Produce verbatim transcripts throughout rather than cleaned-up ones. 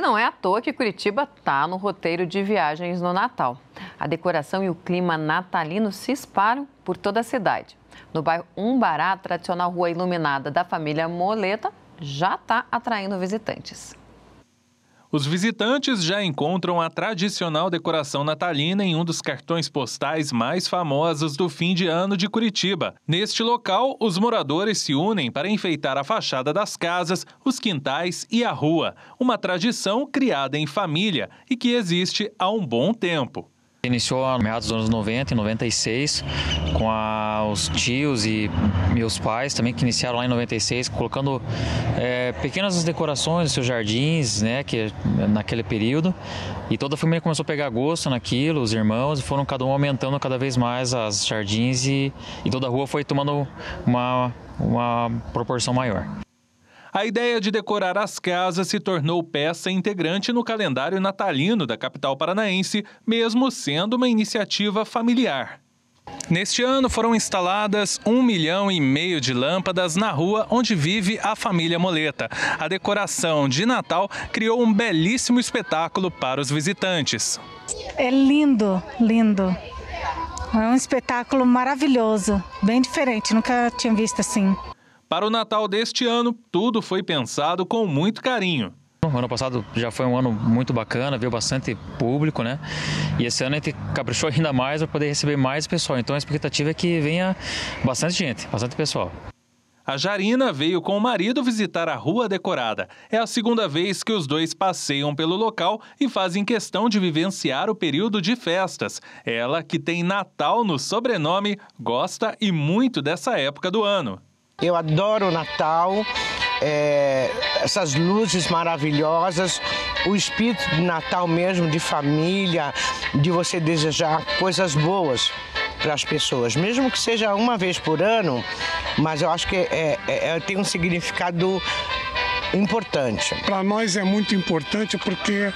Não é à toa que Curitiba está no roteiro de viagens no Natal. A decoração e o clima natalino se espalham por toda a cidade. No bairro Umbará, a tradicional rua iluminada da família Moleta já está atraindo visitantes. Os visitantes já encontram a tradicional decoração natalina em um dos cartões postais mais famosos do fim de ano de Curitiba. Neste local, os moradores se unem para enfeitar a fachada das casas, os quintais e a rua. Uma tradição criada em família e que existe há um bom tempo. Iniciou em meados dos anos noventa, em noventa e seis, com a, os tios e meus pais também, que iniciaram lá em noventa e seis, colocando é, pequenas decorações nos seus jardins, né, que, naquele período. E toda a família começou a pegar gosto naquilo, os irmãos, e foram cada um aumentando cada vez mais as jardins e, e toda a rua foi tomando uma, uma proporção maior. A ideia de decorar as casas se tornou peça integrante no calendário natalino da capital paranaense, mesmo sendo uma iniciativa familiar. Neste ano foram instaladas um milhão e meio de lâmpadas na rua onde vive a família Moleta. A decoração de Natal criou um belíssimo espetáculo para os visitantes. É lindo, lindo. É um espetáculo maravilhoso, bem diferente, nunca tinha visto assim. Para o Natal deste ano, tudo foi pensado com muito carinho. O ano passado já foi um ano muito bacana, veio bastante público, né? E esse ano a gente caprichou ainda mais para poder receber mais pessoal. Então a expectativa é que venha bastante gente, bastante pessoal. A Jarina veio com o marido visitar a rua decorada. É a segunda vez que os dois passeiam pelo local e fazem questão de vivenciar o período de festas. Ela, que tem Natal no sobrenome, gosta e muito dessa época do ano. Eu adoro o Natal, é, essas luzes maravilhosas, o espírito de Natal mesmo, de família, de você desejar coisas boas para as pessoas, mesmo que seja uma vez por ano, mas eu acho que é, é, tem um significado importante. Para nós é muito importante porque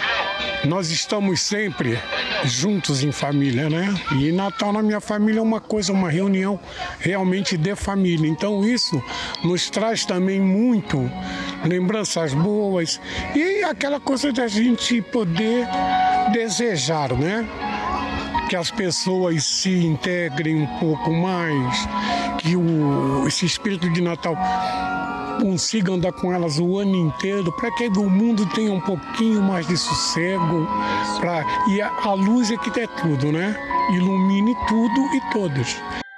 nós estamos sempre juntos em família, né? E Natal na minha família é uma coisa, uma reunião realmente de família. Então isso nos traz também muito lembranças boas e aquela coisa de a gente poder desejar, né? Que as pessoas se integrem um pouco mais, que o, esse espírito de Natal consiga andar com elas o ano inteiro, para que o mundo tenha um pouquinho mais de sossego. Pra, e a, a luz é que é tudo, né? Ilumine tudo e todos.